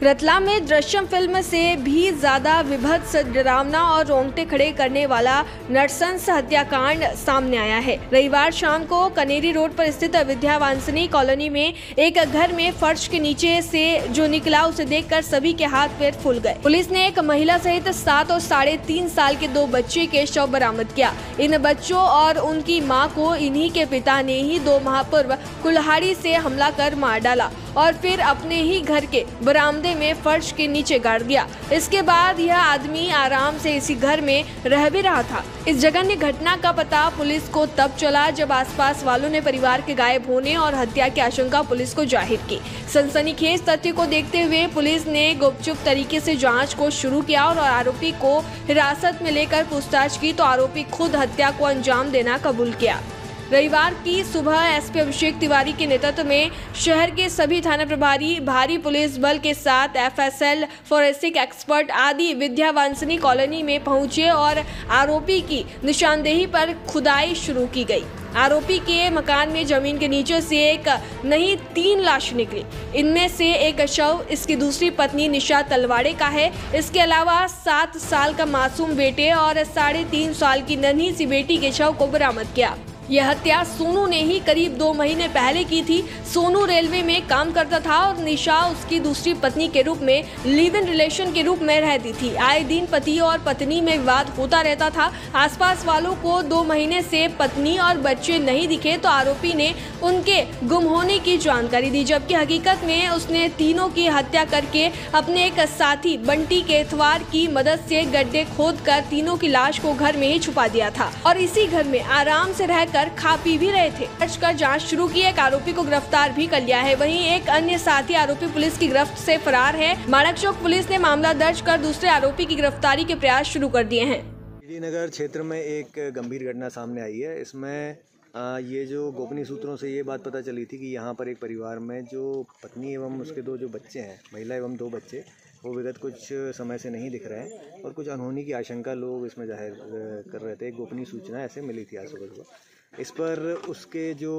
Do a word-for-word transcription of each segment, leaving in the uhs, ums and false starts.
रतलाम में दृश्यम फिल्म से भी ज्यादा विभत्स, डरावना और रोंगटे खड़े करने वाला नरसंस हत्याकांड सामने आया है। रविवार शाम को कनेरी रोड पर स्थित विद्यावांसिनी कॉलोनी में एक घर में फर्श के नीचे से जो निकला उसे देखकर सभी के हाथ पैर फूल गए। पुलिस ने एक महिला सहित सात और साढ़े तीन साल के दो बच्चे के शव बरामद किया। इन बच्चों और उनकी मां को इन्हीं के पिता ने ही दो माह पूर्व कुल्हाड़ी से हमला कर मार डाला और फिर अपने ही घर के बरामदे में फर्श के नीचे गाड़ दिया। इसके बाद यह आदमी आराम से इसी घर में रह भी रहा था। इस जघन्य घटना का पता पुलिस को तब चला जब आसपास वालों ने परिवार के गायब होने और हत्या की आशंका पुलिस को जाहिर की। सनसनीखेज तथ्य को देखते हुए पुलिस ने गुपचुप तरीके से जांच को शुरू किया और आरोपी को हिरासत में लेकर पूछताछ की तो आरोपी खुद हत्या को अंजाम देना कबूल किया। रविवार की सुबह एसपी अभिषेक तिवारी के नेतृत्व में शहर के सभी थाना प्रभारी, भारी पुलिस बल के साथ एफएसएल, फोरेंसिक एक्सपर्ट आदि विद्यावांसिनी कॉलोनी में पहुंचे और आरोपी की निशानदेही पर खुदाई शुरू की गई। आरोपी के मकान में जमीन के नीचे से एक नहीं तीन लाश निकली। इनमें से एक शव इसकी दूसरी पत्नी निशा तलवाड़े का है। इसके अलावा सात साल का मासूम बेटे और साढ़े तीन साल की नन्ही सी बेटी के शव को बरामद किया। यह हत्या सोनू ने ही करीब दो महीने पहले की थी। सोनू रेलवे में काम करता था और निशा उसकी दूसरी पत्नी के रूप में लिव इन रिलेशन के रूप में रहती थी। आए दिन पति और पत्नी में विवाद होता रहता था। आसपास वालों को दो महीने से पत्नी और बच्चे नहीं दिखे तो आरोपी ने उनके गुम होने की जानकारी दी, जबकि हकीकत में उसने तीनों की हत्या करके अपने एक साथी बंटी केतवार की मदद से गड्ढे खोदकर तीनों की लाश को घर में ही छुपा दिया था और इसी घर में आराम से रहकर खा पी भी रहे थे। दर्ज कर जांच शुरू की, एक आरोपी को गिरफ्तार भी कर लिया है। वहीं एक अन्य साथी आरोपी पुलिस की गिरफ्त से फरार है। माणक चौक पुलिस ने मामला दर्ज कर दूसरे आरोपी की गिरफ्तारी के प्रयास शुरू कर दिए हैं। नगर क्षेत्र में एक गंभीर घटना सामने आई है। इसमें आ, ये जो गोपनीय सूत्रों से ये बात पता चली थी कि यहाँ पर एक परिवार में जो पत्नी एवं उसके दो जो बच्चे हैं, महिला एवं दो बच्चे, वो विगत कुछ समय से नहीं दिख रहे हैं और कुछ अनहोनी की आशंका लोग इसमें जाहिर कर रहे थे। एक गोपनीय सूचना ऐसे मिली थी आज सुबह सुबह। इस पर उसके जो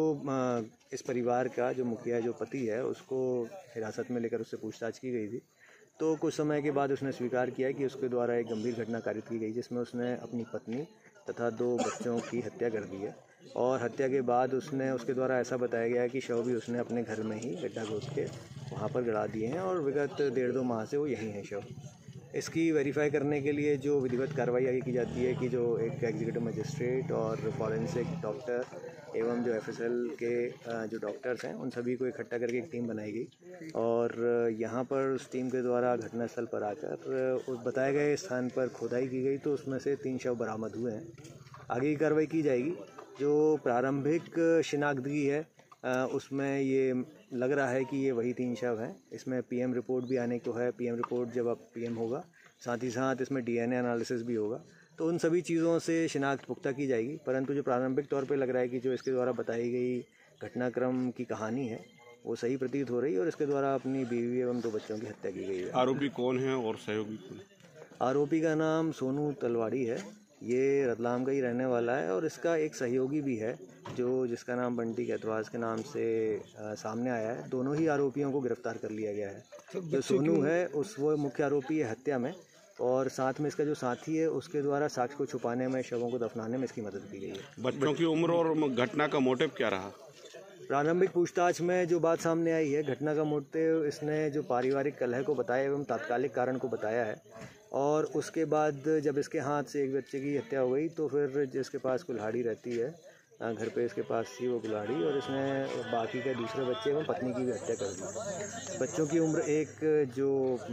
इस परिवार का जो मुखिया जो पति है उसको हिरासत में लेकर उससे पूछताछ की गई थी। तो कुछ समय के बाद उसने स्वीकार किया कि उसके द्वारा एक गंभीर घटना कारित की गई जिसमें उसने अपनी पत्नी तथा दो बच्चों की हत्या कर दी है और हत्या के बाद उसने उसके द्वारा ऐसा बताया गया है कि शव भी उसने अपने घर में ही गड्ढा खोद के वहाँ पर गड़ा दिए हैं और विगत डेढ़ दो माह से वो यहीं है शव। इसकी वेरीफाई करने के लिए जो विधिवत कार्रवाई आगे की जाती है कि जो एक एग्जीक्यूटिव मजिस्ट्रेट और फॉरेंसिक डॉक्टर एवं जो एफएसएल के जो डॉक्टर्स हैं उन सभी को इकट्ठा करके एक टीम बनाई गई और यहाँ पर उस टीम के द्वारा घटनास्थल पर आकर उस बताए गए स्थान पर खोदाई की गई तो उसमें से तीन शव बरामद हुए हैं। आगे की कार्रवाई की जाएगी। जो प्रारंभिक शिनाख्तगी है उसमें ये लग रहा है कि ये वही तीन शव हैं। इसमें पीएम रिपोर्ट भी आने को है। पीएम रिपोर्ट जब अब पीएम होगा साथ ही साथ इसमें डीएनए एनालिसिस भी होगा तो उन सभी चीज़ों से शिनाख्त पुख्ता की जाएगी। परंतु जो प्रारंभिक तौर पे लग रहा है कि जो इसके द्वारा बताई गई घटनाक्रम की कहानी है वो सही प्रतीत हो रही है और इसके द्वारा अपनी बीवी एवं दो बच्चों की हत्या की गई है। आरोपी कौन है और सहयोगी कौन? आरोपी का नाम सोनू तलवाड़ी है। ये रतलाम का ही रहने वाला है और इसका एक सहयोगी भी है जो जिसका नाम बंटी केतवार के नाम से आ, सामने आया है। दोनों ही आरोपियों को गिरफ्तार कर लिया गया है। जो सोनू है उस वो मुख्य आरोपी है हत्या में और साथ में इसका जो साथी है उसके द्वारा साक्ष्य को छुपाने में, शवों को दफनाने में इसकी मदद की गई है। बच्चों की उम्र और घटना का मोटिव क्या रहा? प्रारंभिक पूछताछ में जो बात सामने आई है, घटना का मोटिव इसने जो पारिवारिक कलह को बताया एवं तात्कालिक कारण को बताया है और उसके बाद जब इसके हाथ से एक बच्चे की हत्या हो गई तो फिर जिसके पास कुल्हाड़ी रहती है घर पे इसके पास थी वो कुल्हाड़ी और इसने बाकी के दूसरे बच्चे एवं पत्नी की भी हत्या कर दी। बच्चों की उम्र एक जो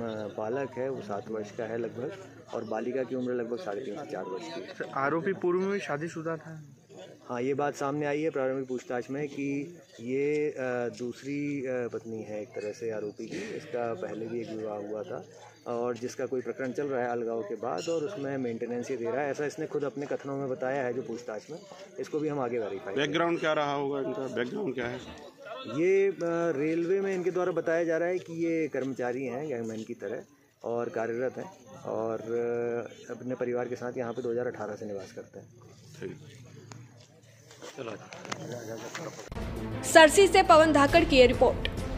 बालक है वो सात वर्ष का है लगभग और बालिका की उम्र लगभग साढ़े तीन से चार वर्ष की। आरोपी पूर्व में शादीशुदा था। हाँ, ये बात सामने आई है प्रारंभिक पूछताछ में कि ये दूसरी पत्नी है एक तरह से आरोपी की। इसका पहले भी एक विवाह हुआ था और जिसका कोई प्रकरण चल रहा है अलगाव के बाद और उसमें मेंटेनेंस ही दे रहा है, ऐसा इसने खुद अपने कथनों में बताया है जो पूछताछ में। इसको भी हम आगे वेरीफाई। बैकग्राउंड क्या रहा होगा इनका? बैकग्राउंड क्या है? ये रेलवे में इनके द्वारा बताया जा रहा है कि ये कर्मचारी हैं गैंगमैन की तरह और कार्यरत हैं और अपने परिवार के साथ यहाँ पे दो हज़ार अठारह से निवास करते हैं। सरसी से पवन धाकड़ की रिपोर्ट।